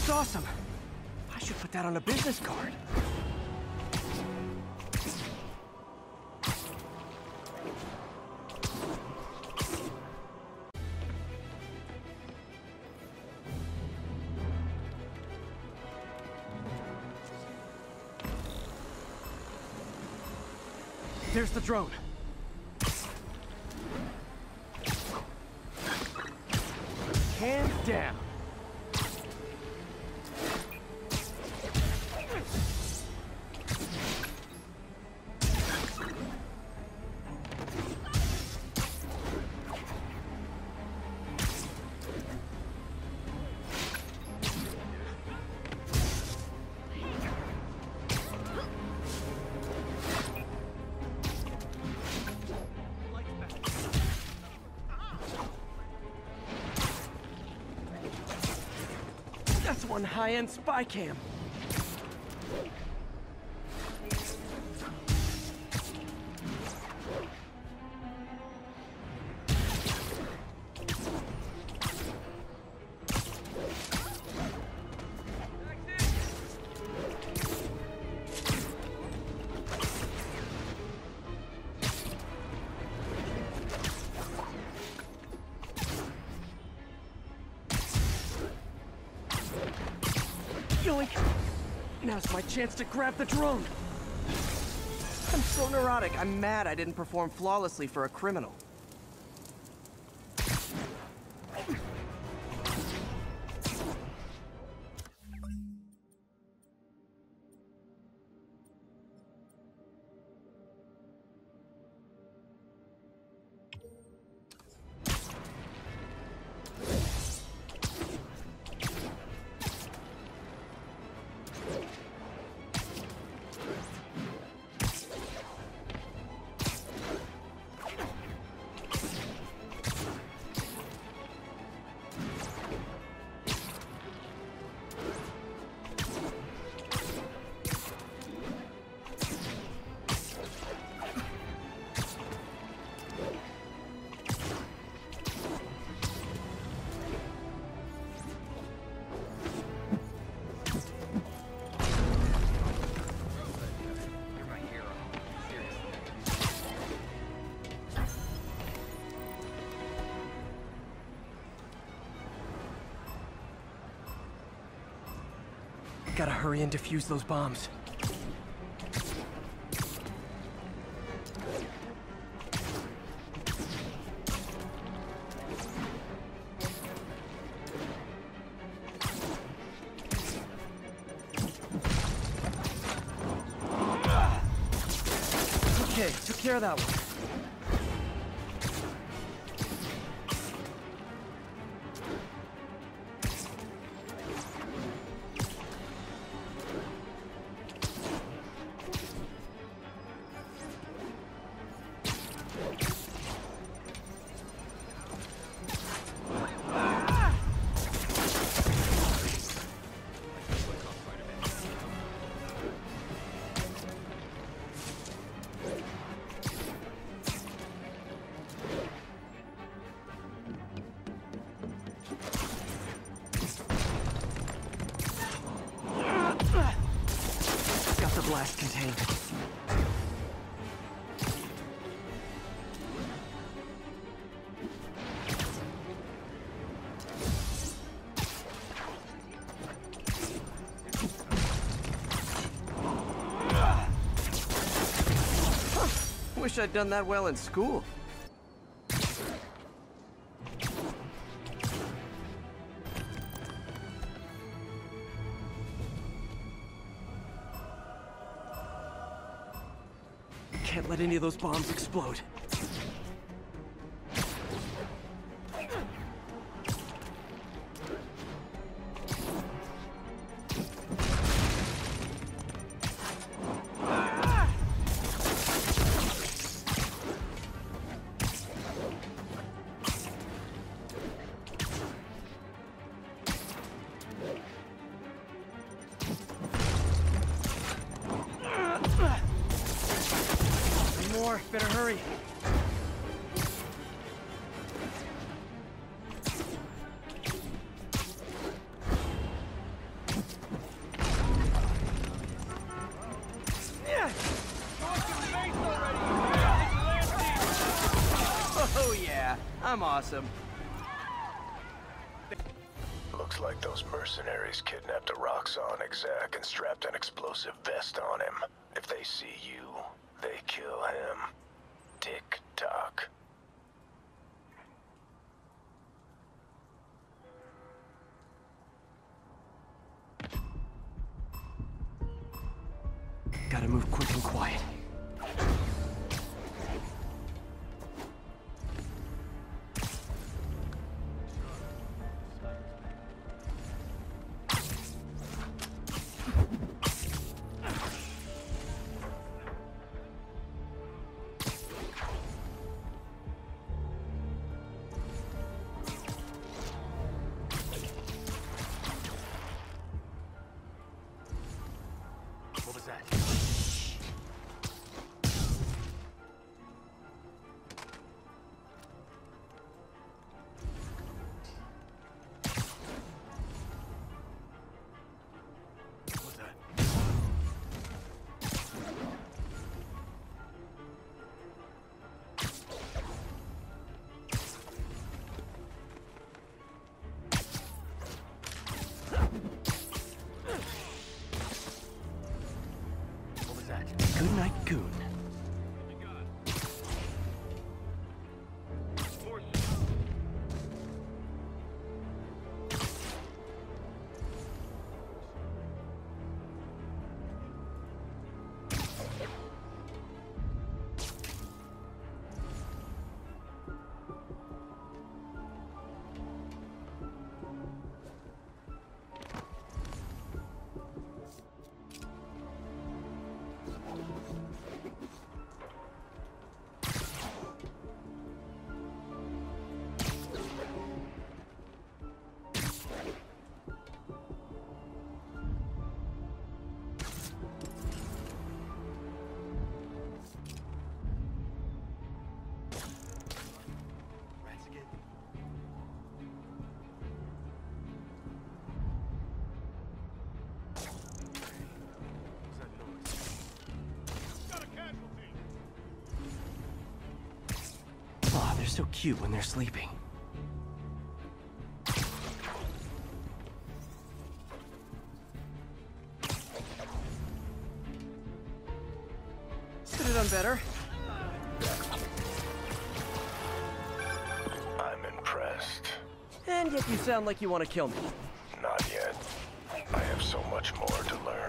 looks awesome. I should put that on a business card. There's the drone. Hands down. That's one high-end spy cam. Yoink! Now's my chance to grab the drone! I'm so neurotic, I'm mad I didn't perform flawlessly for a criminal. Gotta hurry and defuse those bombs. Okay, took care of that one. Blast contained. Wish I'd done that well in school. Can't let any of those bombs explode. Better hurry. I'm awesome. Looks like those mercenaries kidnapped a Roxxon exec and strapped an explosive vest on him. If they see you, they kill him. Tick-tock. Gotta move quick and quiet. What was that? Good night, Goon. Aw, they're so cute when they're sleeping. Could have done better. I'm impressed. And yet you sound like you want to kill me. Not yet. I have so much more to learn.